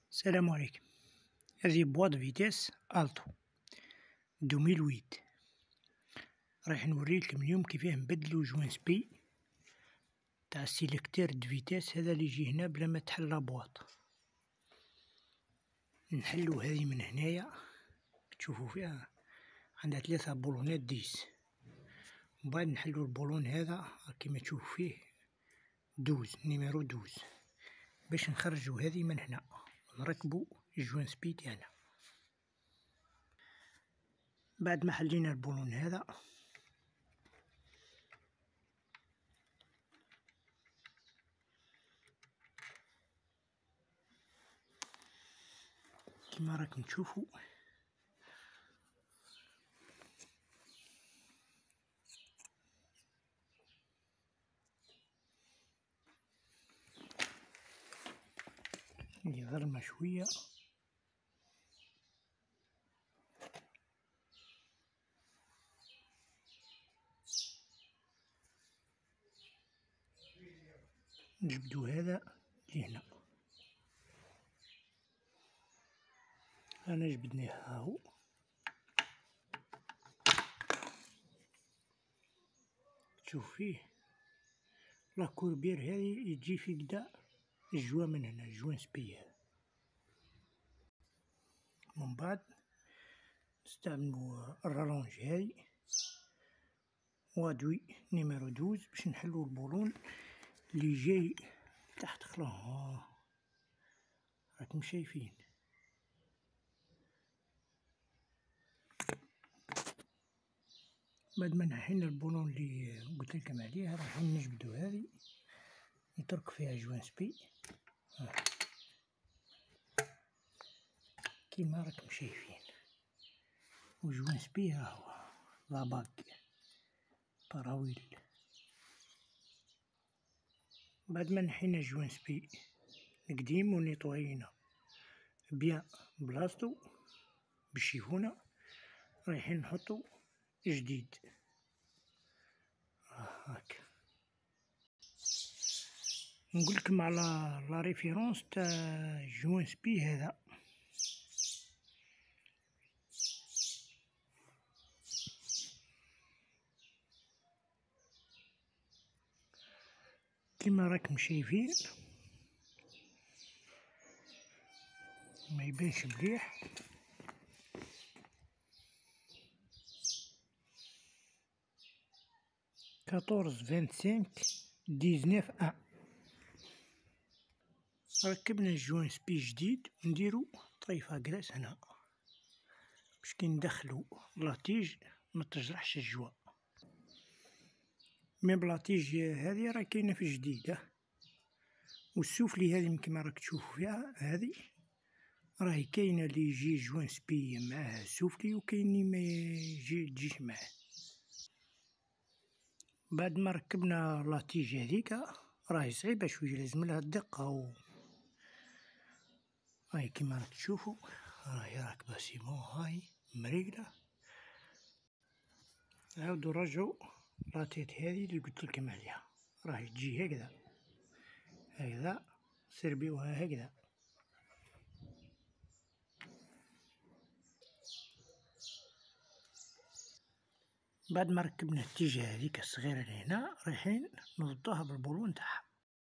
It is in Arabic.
السلام عليكم. هذه بواط فيتاس التو 2008. راح نوريلكم اليوم كيفاه نبدلو جوان سبي تاع السيليكتير دو فيتاس هذا اللي يجي هنا بلا ما تحل لابواط. نحلو هذه من هنايا، تشوفو فيها عندها 3 بولونات 10. من بعد نحلو البولون هذا كيما تشوفو فيه 12 نيميرو 12 باش نخرجو هذه من هنا نركبو الجوان سبي تاعنا. بعد ما حلينا البولون هذا كما راكم تشوفوا ظلمة شوية نجبدو هذا لهنا. أنا جبدناه هاهو، تشوف فيه لاكوربير هذه يجي في قدا الجوا من هنا الجوان سبي هذا. من بعد نستعملو الرالونج هذه وادوي نيميرو 12 باش نحلو البولون اللي جاي تحت خلاه. راكم شايفين بعد ما نحينا البولون اللي قلتلكم عليه راح نجبدو هذه نترك فيها جوان سبي كيما راكم شايفين، وجوان سبي هاهو لاباك باراويل. بعد ما نحينا جوان سبي القديم ونيطوينا بيان بلاصتو بالشيفونة، رايحين نحطو جديد هاكا. نقولكم على لا ريفيرونس تاع جوان سبي هذا. كما راكم شايفين ما يبانش مليح، كاطورز 25 19 1. ركبنا الجوان سبي جديد ونديرو طريفة كلاس هنا باش كي ندخلو لاتيج ما تجرحش الجوا. ميم لاتيج هذه راه كاينة في الجديدة، والسفلي هذه كيما راك تشوفو فيها هذه راهي كاينة اللي يجي جوان سبي معاه سفلي وكاين اللي ما تجيش معاه. بعد ما ركبنا لاتيج هذيك راهي صعيبة شوية، لازملها الدقة هاي كيما راك تشوفو راهي راكبة سيمون هاي مريقلة. نعاودو نرجعو لاتيت هذه اللي قلتلكم عليها راهي تجي هكذا سربيوها هكذا. بعد ما ركبنا التيجة هذيك الصغيرة لهنا رايحين نضبطوها بالبولون تاعها.